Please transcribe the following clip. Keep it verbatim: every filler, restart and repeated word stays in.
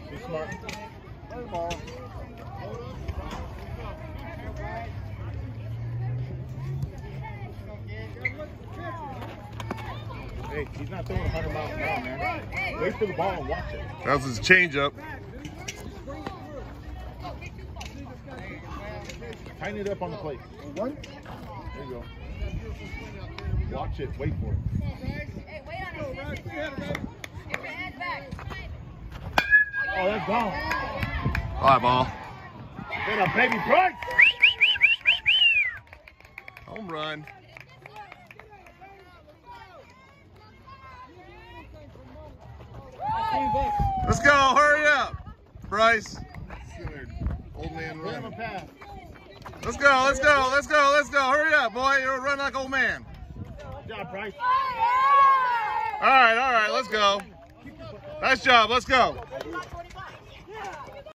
Be smart. Play ball. Hey, he's not throwing one hundred miles an hour, man. Wait for the ball and watch it. That was his changeup. Tighten it up on the plate. One. There you go. Watch it. Wait for it. Hey, wait on it. Get your head back. Oh, that's gone. Fly ball. Get a baby Price. Home run. Let's go. Hurry up, Bryce. Old man Give him a run. pass. Let's go. Let's go. Let's go. Let's go. Hurry up, boy. You're run like old man. Good job, Price. All right. All right. Let's go. Nice job. Let's go.